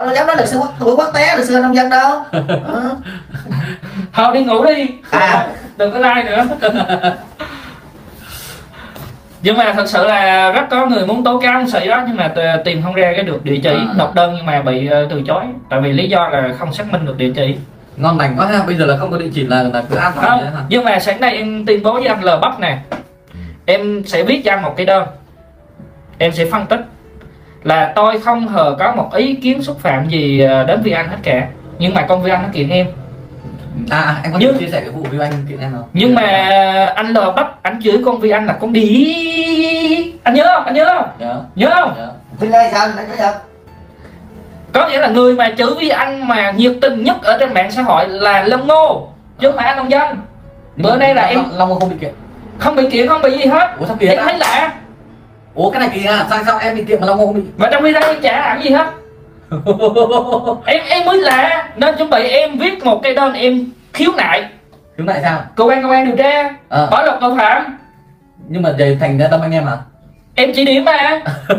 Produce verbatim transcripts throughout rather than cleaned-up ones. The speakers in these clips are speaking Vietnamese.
Nó dám nói luật sư Nguyễn Quốc Té, luật sư nông dân đâu. Ừ. Thôi đi ngủ đi. À. Đừng có like nữa. Nhưng mà thật sự là rất có người muốn tố cáo ông sĩ đó, nhưng mà tìm không ra cái được địa chỉ, à. Nộp đơn nhưng mà bị uh, từ chối. Tại vì lý do là không xác minh được địa chỉ. Ngon lành quá ha, bây giờ là không có địa chỉ là là cứ an toàn hả? Nhưng mà sáng nay em tuyên bố với anh L Bắc nè, em sẽ viết cho anh một cái đơn. Em sẽ phân tích là tôi không hề có một ý kiến xúc phạm gì đến Vi Anh hết cả. Nhưng mà con Vi Anh nó kiện em. À em có nhưng, chia sẻ cái vụ Vi Anh kiện em không? Nhưng mà anh L Bắc anh chửi con Vi Anh là con đi. Anh nhớ không? Anh nhớ không? Nhớ. Nhớ không? Thì đây sao? Đây cái gì? Có nghĩa là người mà chửi Vi Anh mà nhiệt tình nhất ở trên mạng xã hội là Long Ngô, chứ không phải anh nông dân. Bữa nay là em Long Ngô không bị kiện. Không bị kiện, không bị gì hết. Ủa sao kiện? Em thấy lạ. Ủa cái này kỳ à? Sao sao em bị kiện mà Long Ngô không bị? Mà trong video em chả làm gì hết. em em mới lạ nên chuẩn bị em viết một cái đơn em khiếu nại. Khiếu nại sao? Cơ quan công an điều tra, à. Bỏ lọt tội phạm. Nhưng mà vậy thành ra tâm anh em à? Em chỉ điểm mà.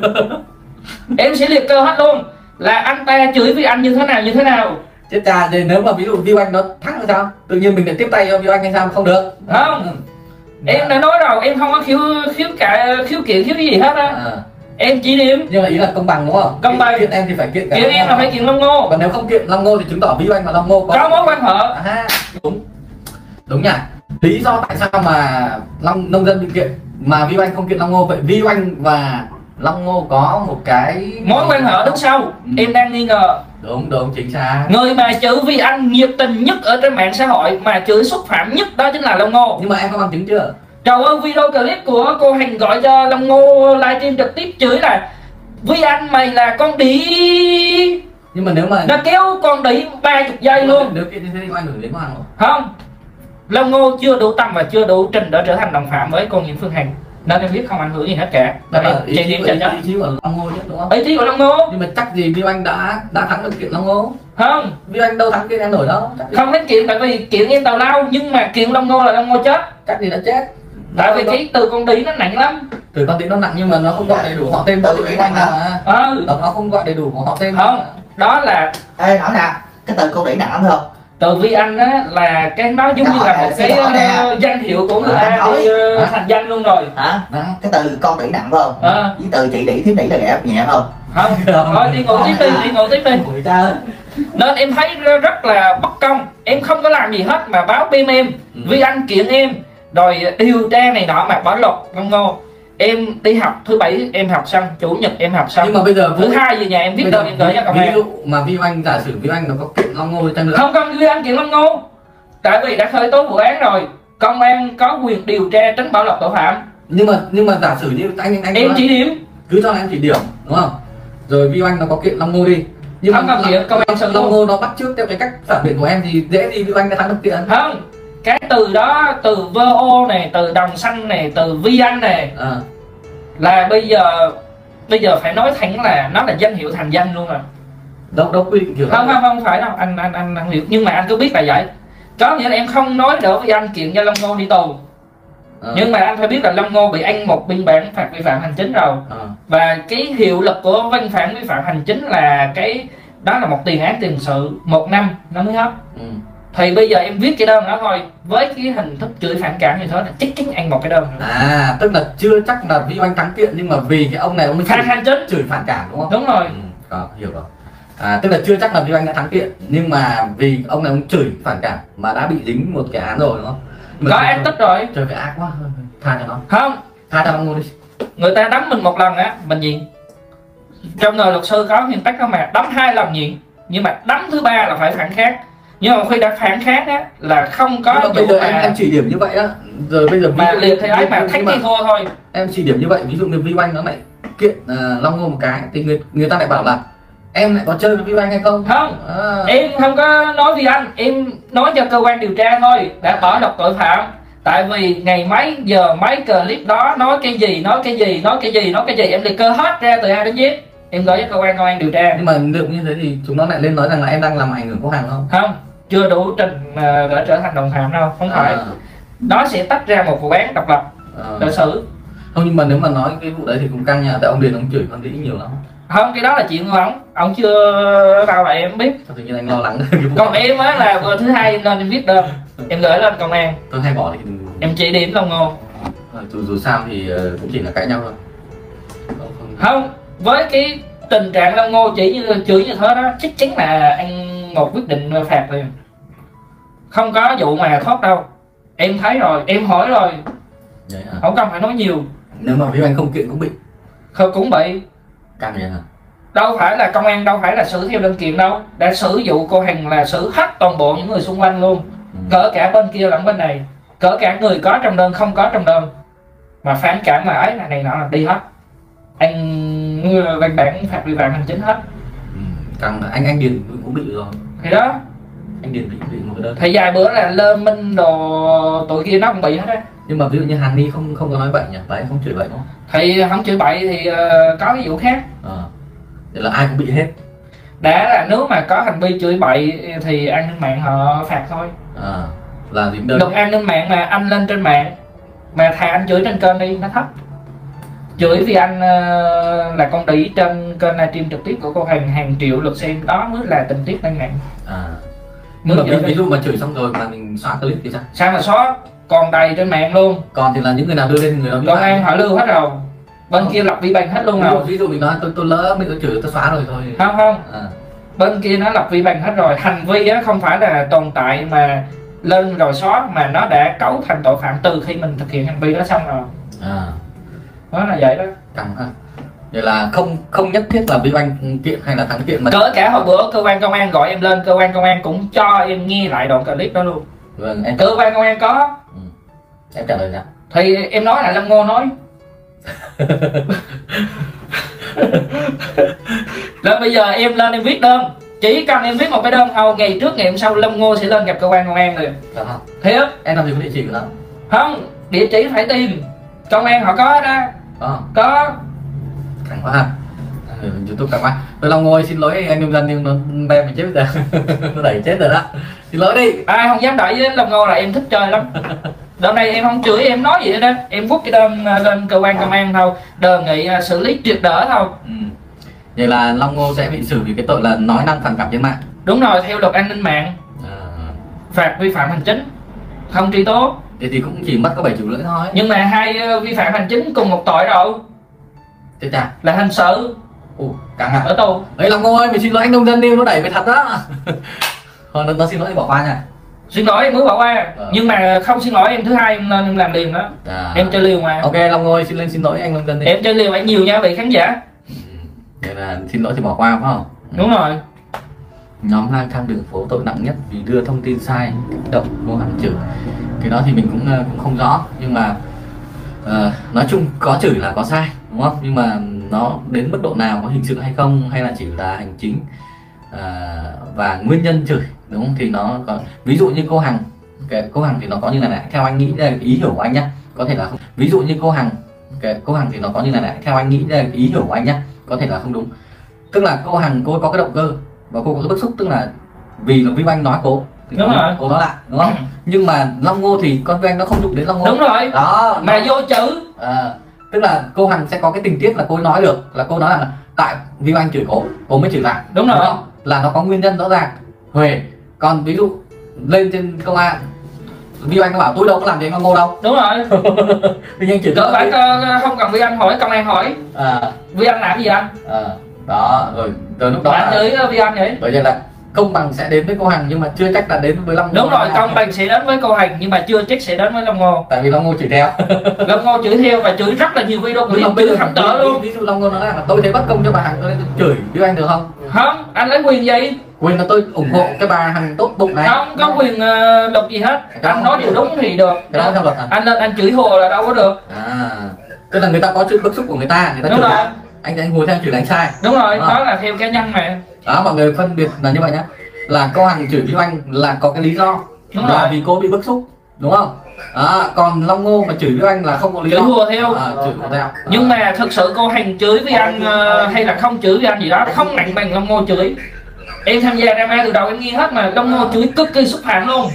Em sẽ liệt kê hết luôn là anh ta chửi Vi Anh như thế nào như thế nào. Chết cha, thì nếu mà ví dụ Vi Anh nó thắng thì sao? Tự nhiên mình lại tiếp tay cho Vi Anh hay sao? Không được. Không. Ừ. Em đã nói rồi, em không có khiếu khiếu cả khiếu kiện khiếu cái gì hết á. À. Em chỉ điểm. Nhưng mà ý là công bằng đúng không? Công bằng. Kiện em thì phải kiện cả. Kiện em là phải kiện Long Ngô. Còn nếu không kiện Long Ngô thì chứng tỏ Vi Anh và Long Ngô có, có mối quan hệ. À, đúng. Đúng nhỉ. Lý do tại sao mà Long nông dân bị kiện mà Vi Anh không kiện Long Ngô, vậy Vi Anh và Long Ngô có một cái mối quan hệ đứng sau. Ừ. Em đang nghi ngờ. Đúng đúng chính xác. Người mà chửi Vi Anh nhiệt tình nhất ở trên mạng xã hội mà chửi xúc phạm nhất đó chính là Long Ngô. Nhưng mà em có bằng chứng chưa? Trời ơi, video clip của cô Hành gọi cho Long Ngô livestream trực tiếp chửi là Vi Anh mày là con đĩ. Nhưng mà nếu mà nó kéo con đĩ ba chục giây luôn. Nếu kiện như thế thì có ảnh hưởng đến có hàng không? Không. Long Ngô chưa đủ tâm và chưa đủ trình để trở thành đồng phạm với con Nguyễn Phương Hằng. Nên em biết không ảnh hưởng gì hết cả. Đó là ý, ý, ý, ý chí của Long Ngô nhất đúng không? Ý chí của Long Ngô. Nhưng mà chắc gì Vi Anh đã đã thắng được kiện Long Ngô? Không. Vi Anh đâu thắng kiện em nổi đâu. Không đến kiện tại vì kiện em tào lao, nhưng mà kiện Long Ngô là Long Ngô chết. Chắc gì đã chết. Tại vì cái từ con đĩ nó nặng lắm. Từ con đĩ nó nặng nhưng mà nó không gọi đầy đủ họ tên của Vi Anh mà. Ừ. Nó không gọi đầy đủ của họ tên. Không. Đó là. Ê nói nè, cái từ con đĩ nặng lắm không? Từ Vi Anh á là cái nó giống như là một cái uh, danh hiệu của người ta đi uh, thành danh luôn rồi. Hả? Cái từ con đĩ nặng phải không? À. Với từ chị đĩ thiếu đĩ là nhẹ nhẹ không? Không. Thôi đi ngủ tiếp đi, đi ngủ tiếp đi. Nên em thấy rất là bất công. Em không có làm gì hết mà báo pê em em. Ừ. Vi Anh kiện em rồi điều tra này nọ mà bỏ lọt Long Ngô. Em đi học thứ bảy em học xong, chủ nhật em học xong. Nhưng mà bây giờ thứ hai về nhà em viết đơn em gửi cho công an. Ví dụ mà Vi Anh giả sử Vi Anh nó có kiện Long Ngô chăng nữa? Không, không Vi Anh kiện Long Ngô. Tại vì đã khởi tố vụ án rồi, công an có quyền điều tra tránh bỏ lọt tội phạm. Nhưng mà nhưng mà giả sử như anh anh em chỉ điểm, cứ cho em chỉ điểm đúng không? Rồi Vi Anh nó có kiện Long Ngô đi. Nhưng không, mà không kiện công an Long, Long Ngô nó bắt chước theo cái cách phản biện của em thì dễ gì Vi Anh đã thắng được kiện. Không. Cái từ đó, từ vê o này, từ đồng xanh này, từ Vi Anh này, à. Là bây giờ bây giờ phải nói thẳng là nó là danh hiệu thành danh luôn rồi. Đâu đâu quy định kiểu không không không phải đâu anh anh anh anh hiểu, nhưng mà anh cứ biết là vậy. Có nghĩa là em không nói đỡ với anh kiện cho Long Ngô đi tù. À. Nhưng mà anh phải biết là Long Ngô bị ăn một biên bản phạt vi phạm hành chính rồi. À. Và cái hiệu lực của văn bản vi phạm hành chính là cái đó là một tiền án tiền sự một năm nó mới hết. Ừ. Thì bây giờ em viết cái đơn đó thôi, với cái hình thức chửi phản cảm như thế là chắc chắn ăn một cái đơn nữa. À tức là chưa chắc là Vi Anh thắng kiện nhưng mà vì cái ông này ông mới phạt hành chính chửi phản cảm đúng không? Đúng rồi. Ừ, có, hiểu rồi. À tức là chưa chắc là Vi Anh đã thắng kiện nhưng mà vì ông này ông chửi phản cảm mà đã bị dính một cái án rồi đúng không? Mà có án tích rồi. Trời cái ác quá, tha cho nó. Không. Tha cho Long Ngô đi. Người ta đấm mình một lần á, mình nhịn. Trong đời luật sư có nguyên tắc đó mà đấm hai lần nhịn, nhưng mà đấm thứ ba là phải phản kháng. Nhưng mà khi đã phản kháng á là không có. Bây giờ em, em chỉ điểm như vậy á, rồi bây giờ mà liệt thì ấy mà thách đi thua thôi. Em chỉ điểm như vậy, ví dụ như Vi Anh nó lại kiện uh, Long Ngô một cái thì người người ta lại bảo là em lại có chơi với Vi Anh hay không? Không, à. Em không có nói Vi Anh, em nói cho cơ quan điều tra thôi, đã bỏ lọt tội phạm. Tại vì ngày mấy giờ mấy clip đó nói cái gì, nói cái gì, nói cái gì, nói cái gì em liệt kê hết ra từ A đến Z. Em gửi cho cơ quan công an điều tra. Nhưng mà được như thế thì chúng nó lại lên nói rằng là em đang làm ảnh hưởng của hàng không? Không, chưa đủ trình uh, để trở thành đồng phạm đâu, không phải. À. Nó sẽ tách ra một vụ án độc lập để à. xử. Không, nhưng mà nếu mà nói cái vụ đấy thì cũng căng nha, tại ông Điền ông chửi con đĩ nhiều lắm. Không, cái đó là chuyện của ông, ông chưa đâu là em biết. Tự nhiên anh lo lắng. Còn em á là bữa thứ hai em lên em viết đơn, em gửi lên công an. Tôi hay bỏ thì em chỉ điểm Long Ngô. Dù, dù sao thì cũng chỉ là cãi nhau thôi. Không, không... không với cái tình trạng Long Ngô chỉ như chửi như thế đó, chắc chắn là anh một quyết định phạt liền, không có vụ mà thoát đâu. Em thấy rồi, em hỏi rồi. Vậy hả? Không cần phải nói nhiều. Nếu mà Viu Anh không kiện cũng bị. Không, cũng bị. Căng vậy hả? Đâu phải là công an đâu phải là xử theo đơn kiện đâu, đã xử vụ cô Hằng là xử hết toàn bộ những người xung quanh luôn, ừ. Cỡ cả bên kia lẫn bên này, cỡ cả người có trong đơn không có trong đơn, mà phản cảm mà ấy là này nọ là đi hết. Anh văn bản phạt vi phạm hành chính hết. Ừ. Căng, anh anh Điền cũng bị rồi. Thì đó, anh Điền bị bị một cái đơn. thì vài bữa là Lê Minh đồ tụi kia nó cũng bị hết á. Nhưng mà ví dụ như Hàn Ni không không có nói bậy nhỉ, đấy không chửi bậy đúng không? Thì không chửi bậy thì uh, có cái vụ khác. À, vậy là ai cũng bị hết. Đã là nếu mà có hành vi chửi bậy thì an ninh mạng họ phạt thôi. À, là điểm đơn. Đừng an ninh mạng mà anh lên trên mạng mà thà anh chửi trên kênh đi, nó thấp. Chửi vì anh uh, là con đĩ trên kênh livestream trực tiếp của cô Hằng hàng triệu lượt xem, đó mới là tình tiết tăng nặng. À, nhưng mà ví, ví dụ mà chửi xong rồi mà mình xóa clip thì sao? Sao mà xóa? Còn đầy trên mạng luôn. Còn thì là những người nào đưa lên người đó. Công an họ lưu hết rồi. Bên không. Kia lập vi bằng hết luôn rồi. Ví dụ mình nói tôi tôi lỡ mình tôi chửi tôi xóa rồi thôi. Không không. À. Bên kia nó lập vi bằng hết rồi. Hành vi á không phải là tồn tại mà lên rồi xóa, mà nó đã cấu thành tội phạm từ khi mình thực hiện hành vi đó xong rồi. À. Đó là vậy đó. Căng ha. Vậy là không không nhất thiết là Viu Anh kiện hay là thắng kiện mà. Cỡ cả hồi bữa cơ quan công an gọi em lên, cơ quan công an cũng cho em nghe lại đoạn clip đó luôn. Vâng, em... cơ quan công an có. Ừ. Em trả lời sao? Thì em nói là Long Ngô nói. Là bây giờ em lên em viết đơn, chỉ cần em viết một cái đơn thôi, ngày trước ngày hôm sau Long Ngô sẽ lên gặp cơ quan công an liền. Dạ không? Thiệt? Em làm gì có địa chỉ của nó? Không, địa chỉ phải tìm. Công an họ có đó. Có. Có. Căng quá ha. Ừ, YouTube căng quá. Tôi Long Ngô xin lỗi anh nông dân nhưng nó bem mình chết rồi. Nó đẩy chết rồi đó. Xin lỗi đi. Ai không dám đẩy với Long Ngô là em thích chơi lắm. Đợt này em không chửi, em nói gì đó, em bút cái đơn lên cơ quan công an thôi, đề nghị xử lý triệt để thôi. Ừ. Vậy là Long Ngô sẽ bị xử vì cái tội là nói năng phản cảm trên mạng. Đúng rồi, theo luật an ninh mạng. À. Phạt vi phạm hành chính, không truy tố. Thì, thì cũng chỉ mất có bảy triệu rưỡi thôi. Nhưng mà hai vi phạm hành chính cùng một tội rồi. Thế chà. Là hình sự. Ồ, căng à. Ở tù. Ấy Long Ngô ơi, mình xin lỗi anh nông dân đi, nó đẩy về thật đó. Thôi nó, nó xin lỗi thì bỏ qua nha. Xin lỗi em mới bỏ qua. Ờ. Nhưng mà không xin lỗi em thứ hai em nên em làm liền đó. À. Em chơi liều mà. Ok Long Ngô ơi, xin lên xin lỗi anh nông dân đi. Em chơi liều phải nhiều nha vị khán giả. Vậy là xin lỗi thì bỏ qua phải không? Đúng rồi. Nhóm lang thang đường phố tội nặng nhất vì đưa thông tin sai, kích động, vô hạn chửi. Cái đó thì mình cũng cũng không rõ, nhưng mà uh, nói chung có chửi là có sai, đúng không? Nhưng mà nó đến mức độ nào, có hình sự hay không, hay là chỉ là hành chính, uh, và nguyên nhân chửi, đúng không? Thì nó có, ví dụ như cô Hằng, cái cô Hằng thì nó có như này này, theo anh nghĩ là ý hiểu của anh nhá, có thể là không. Ví dụ như cô Hằng, cái cô Hằng thì nó có như này này, theo anh nghĩ là ý hiểu của anh nhá, có thể là không đúng. Tức là cô Hằng cô có cái động cơ và cô có cái bức xúc, tức là vì là Viu Anh nói cô thì đúng cô, rồi, cô nói lại, đúng không? Nhưng mà Long Ngô thì con Viu Anh nó không đụng đến Long Ngô. Đúng rồi. Đó. Mà nó... vô chữ. À, tức là cô Hằng sẽ có cái tình tiết là cô nói được, là cô nói là tại Viu Anh chửi cô, cô mới chửi lại. Đúng, đúng rồi. Không? Là nó có nguyên nhân rõ ràng. Huề. Còn ví dụ lên trên công an, Viu Anh nó bảo tôi đâu có làm gì anh Long Ngô đâu. Đúng rồi. Vì anh chửi cơ bản không cần Viu Anh hỏi, công an hỏi. À. Viu Anh làm gì anh? À. Đó rồi từ lúc đó bạn chửi Viu Anh vậy. Bởi vậy là công bằng sẽ đến với cô Hằng nhưng mà chưa chắc là đến với Long Ngô. Đúng rồi, công bằng sẽ đến với cô Hằng nhưng mà chưa chắc sẽ đến với Long Ngô. Tại vì Long Ngô chửi theo. Long Ngô chửi theo và chửi rất là nhiều video clip chửi thẳng tở luôn. Ví dụ Long Ngô nói là tôi thấy bất công cho bà Hằng, tôi chửi Viu Anh được không? Không, anh lấy quyền gì? Quyền là tôi ủng hộ cái bà Hằng tốt bụng này. Không có quyền uh, luật gì hết. Cái anh nói điều đúng thì được. Cái đó theo luật à? Anh lên anh chửi hồ là đâu có được. À, tức là người ta có chuyện bức xúc của người ta, người ta đúng chửi rồi. Lại. Anh anh ngồi theo chửi đánh sai. Đúng rồi, đó. Đó là theo cá nhân mà. Đó, mọi người phân biệt là như vậy nhá. Là cô Hằng chửi Viu Anh là có cái lý do. Đúng là rồi. vì cô bị bức xúc, đúng không? À, còn Long Ngô mà chửi Viu Anh là không có lý do. Chửi hùa theo. À, chửi hùa theo. Nhưng mà thực sự cô Hằng chửi với anh uh, hay là không chửi với anh gì đó không nặng bằng Long Ngô chửi. Em tham gia drama từ đầu em nghe hết mà Long Ngô chửi cực kỳ xúc phạm luôn.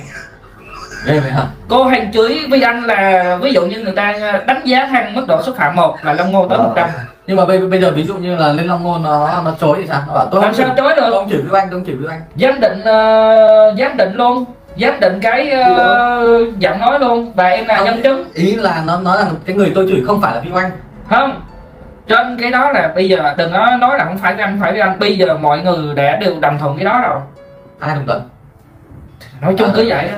Ghê vậy hả? Cô Hằng chửi với anh là ví dụ như người ta đánh giá thăng mức độ xúc phạm một là Long Ngô tới một trăm. Nhưng mà bây, bây giờ ví dụ như là lên Long Ngô nó nó chối thì sao? Nó bảo tôi làm không sao chửi, chối được? tôi không chửi với anh, tôi không chửi với anh. Giám định uh, giám định luôn, giám định cái uh, giọng nói luôn, và em là Không, nhân chứng. ý là nó nói là cái người tôi chửi không phải là Vy Oanh. Không, trên cái đó là bây giờ đừng có nói là không phải anh, phải anh, bây giờ mọi người đã đều đồng thuận cái đó rồi. Ai đồng thuận? Nói chung cứ vậy đó.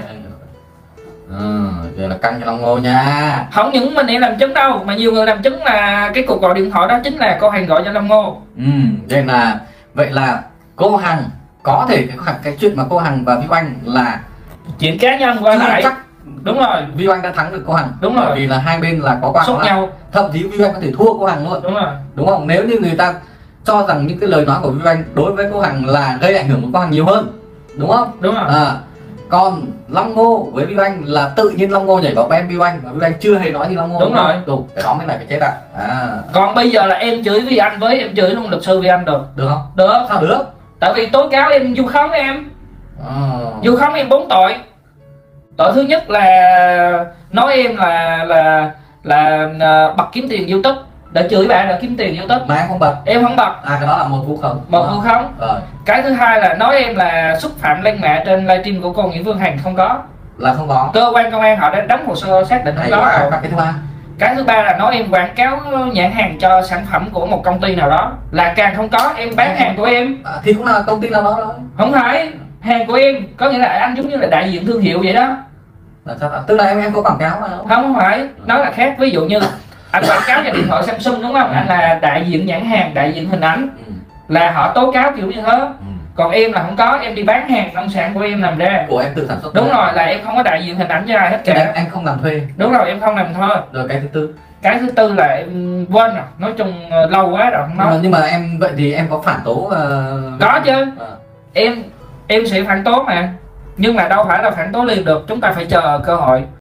Ừ, giờ là căng cho Long Ngô nha. Không những mình em làm chứng đâu, mà nhiều người làm chứng là cái cuộc gọi điện thoại đó chính là cô Hằng gọi cho Long Ngô. Ừ, vậy là vậy là cô Hằng có thể cái cái chuyện mà cô Hằng và Vy Oanh là Chuyện cá nhân qua lại. chắc Đúng rồi, Vy Oanh đã thắng được cô Hằng. Đúng rồi. Bởi vì là hai bên là có qua xúc có lại. nhau. Thậm chí Vy Oanh có thể thua cô Hằng luôn. Đúng rồi. Đúng không? Nếu như người ta cho rằng những cái lời nói của Vy Oanh đối với cô Hằng là gây ảnh hưởng của cô Hằng nhiều hơn, đúng không? Đúng rồi. À, còn Long Ngô với Vy Oanh là tự nhiên Long Ngô nhảy vào bem Vy Oanh và Vy Oanh chưa hề nói gì Long Ngô. Đúng rồi. Đúng, cái đó mới là cái chết ạ. À. Còn bây giờ là em chửi với anh, với em chửi luôn luật sư với anh được. Được không? Được. Sao được? Tại vì tố cáo em vu khống em. À. Vu khống em bốn tội. Tội thứ nhất là nói em là là là, là bật kiếm tiền YouTube, để chửi bạn là kiếm tiền YouTube. Mà em không bật. Em không bật. À, cái đó là một vu khống. Một vu khống. Rồi. Cái thứ hai là nói em là xúc phạm lên mẹ trên livestream của cô Nguyễn Phương Hằng, không có. Là không có. Cơ quan công an họ đã đóng hồ sơ xác định không có rồi. Cái thứ ba. Cái thứ ba là nói em quảng cáo nhãn hàng cho sản phẩm của một công ty nào đó, là càng không có. Em bán hàng của em. À, thì cũng là công ty nào đó thôi. Không phải, hàng của em có nghĩa là anh giống như là đại diện thương hiệu vậy đó. Là sao? Tức là em em có quảng cáo mà không? Không, không phải, nó là khác. Ví dụ như anh quảng cáo cho điện thoại Samsung đúng không? Anh là đại diện nhãn hàng, đại diện hình ảnh, Ừ. là họ tố cáo kiểu như thế. Ừ. Còn em là không có, em đi bán hàng nông sản của em làm ra. Của em tự sản xuất. Đúng rồi, là em không có đại diện hình ảnh cho ai hết Cái đấy cả. anh không làm thuê. Đúng rồi, em không làm thôi. Rồi cái thứ tư. Cái thứ tư là em quên rồi, nói chung uh, lâu quá rồi không Nhưng nói. mà, nhưng mà em vậy thì em có phản tố uh... Có chứ. À. Em em sẽ phản tố mà, nhưng mà đâu phải là phản tố liền được, chúng ta phải chờ cơ hội.